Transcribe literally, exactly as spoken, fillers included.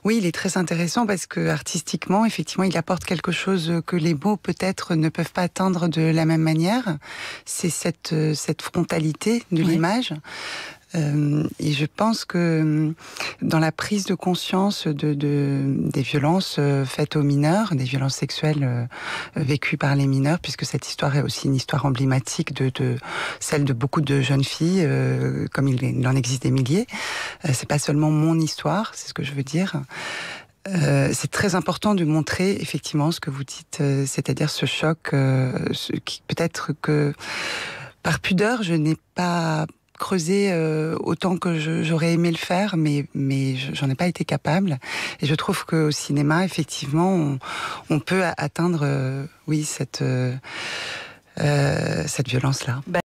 Oui, il est très intéressant parce que artistiquement, effectivement, il apporte quelque chose que les mots peut-être ne peuvent pas atteindre de la même manière. C'est cette, cette frontalité de Oui. l'image. Euh, et je pense que dans la prise de conscience de, de, des violences faites aux mineurs, des violences sexuelles euh, vécues par les mineurs, puisque cette histoire est aussi une histoire emblématique de, de celle de beaucoup de jeunes filles, euh, comme il, il en existe des milliers. Euh, c'est pas seulement mon histoire, c'est ce que je veux dire. Euh, c'est très important de montrer effectivement ce que vous dites, euh, c'est-à-dire ce choc, euh, ce qui peut-être que par pudeur je n'ai pas creusé euh, autant que je, j'aurais aimé le faire, mais, mais j'en ai pas été capable. Et je trouve qu'au cinéma, effectivement, on, on peut atteindre, euh, oui, cette, euh, euh, cette violence-là.